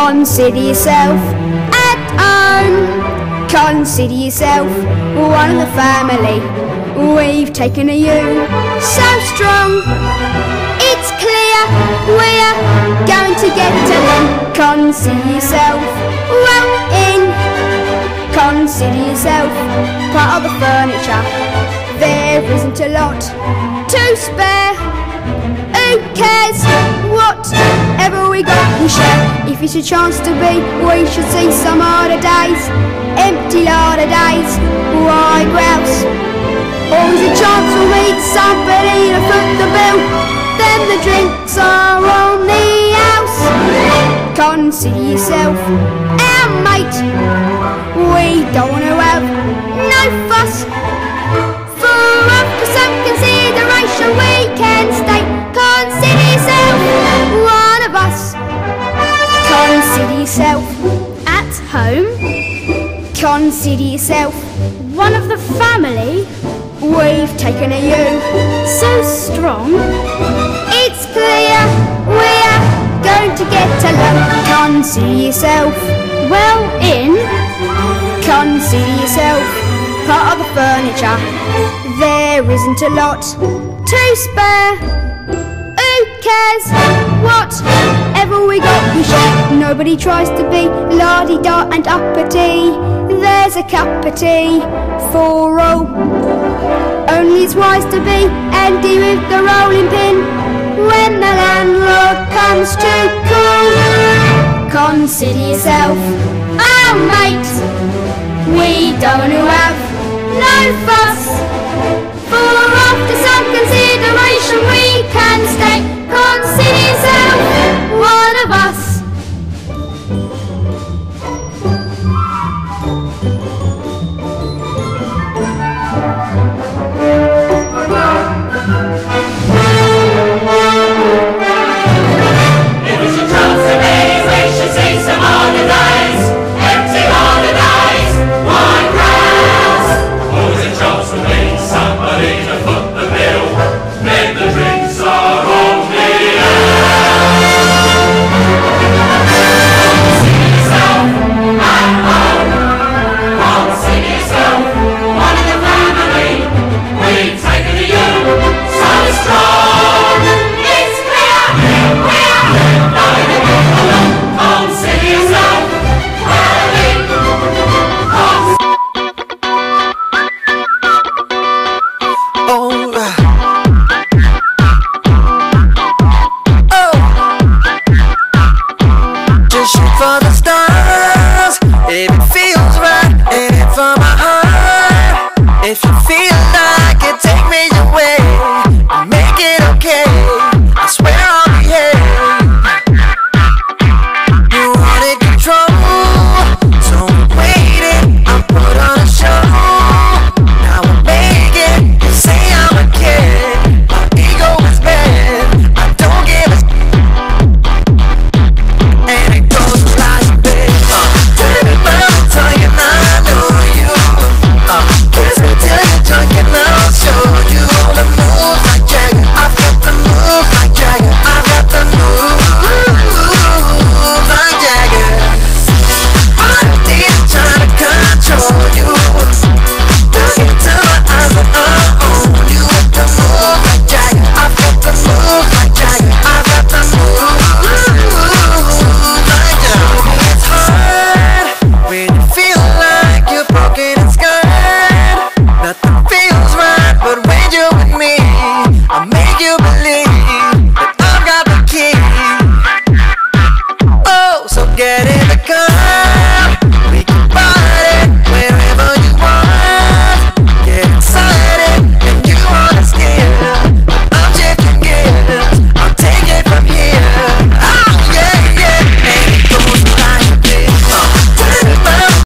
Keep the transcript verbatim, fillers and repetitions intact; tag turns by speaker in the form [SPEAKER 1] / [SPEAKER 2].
[SPEAKER 1] Consider yourself at home. Consider yourself one of the family. We've taken to you so strong. It's clear we're going to get along. Consider yourself well in. Consider yourself part of the furniture. There isn't a lot to spare. Who cares? Whatever we got we share. If it's a chance to be, we should see some harder days. Empty lot of days, why grouse? Always a chance we'll meet somebody to foot the bill. Then the drinks are on the house. Consider yourself our mate. We don't want to have no fuss. For after some consideration we can state, consider yourself one of us. Consider yourself at home. Consider yourself one of the family. We've taken to you so strong. It's clear we're going to get along. Consider yourself well in. Consider yourself part of the furniture. There isn't a lot to spare. Who cares? Whatever we got we share. Nobody tries to be la-di-da and uppity. There's a cup of tea for all. Only it's wise to be handy with the rolling pin when the landlord comes to call. Consider yourself our mate. We don't want to have no fuss. For after some consideration we can state, consider yourself one of us.
[SPEAKER 2] If you feel like it, take me away and make it okay. I swear I'll